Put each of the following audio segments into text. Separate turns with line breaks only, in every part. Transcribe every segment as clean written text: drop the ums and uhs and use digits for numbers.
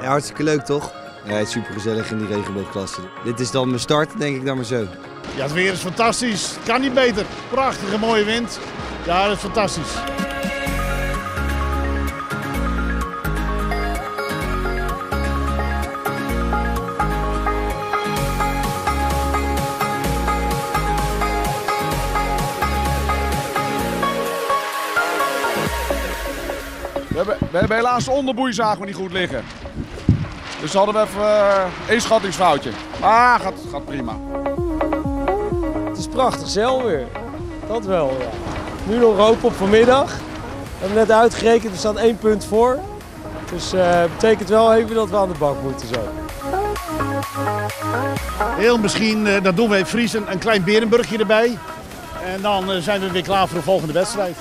Ja, hartstikke leuk toch? Ja, het is super gezellig in die regenboogklasse. Dit is dan mijn start, denk ik dan maar zo.
Ja, het weer is fantastisch. Kan niet beter. Prachtige mooie wind. Ja, dat is fantastisch.
We hebben helaas de onderboei zagen we niet goed liggen. Dus hadden we even een schattingsfoutje. Maar gaat prima.
Het is prachtig zeilweer. Dat wel, ja. Nu nog hoop op vanmiddag. We hebben net uitgerekend, we staan 1 punt voor. Dus betekent wel even dat we aan de bak moeten zo.
Heel misschien, dat doen we in Fries, een klein Berenburgje erbij. En dan zijn we weer klaar voor de volgende wedstrijd.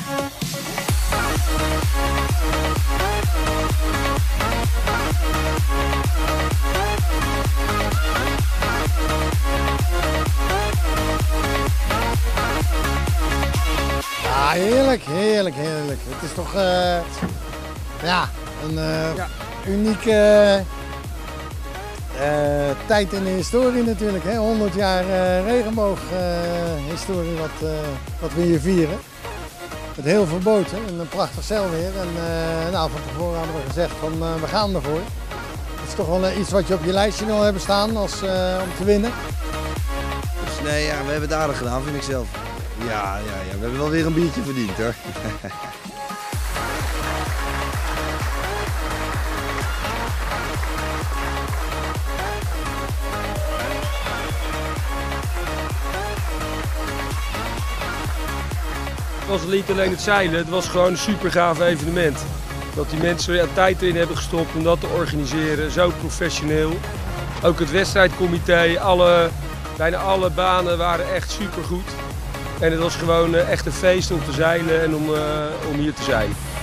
Ja, heerlijk, heerlijk, heerlijk. Het is toch ja, een unieke tijd in de historie natuurlijk. Hè? 100 jaar regenbooghistorie wat we hier vieren. Met heel veel boten en een prachtig zeilweer. En nou, van tevoren hadden we gezegd van we gaan ervoor. Het is toch wel iets wat je op je lijstje wil hebben staan om te winnen.
Dus nee, ja, we hebben het aardig gedaan, vind ik zelf. Ja, we hebben wel weer een biertje verdiend hoor.
Het was niet alleen het zeilen, het was gewoon een super gaaf evenement. Dat die mensen tijd erin hebben gestopt om dat te organiseren, zo professioneel. Ook het wedstrijdcomité, bijna alle banen waren echt super goed. En het was gewoon echt een feest om te zeilen en om hier te zijn.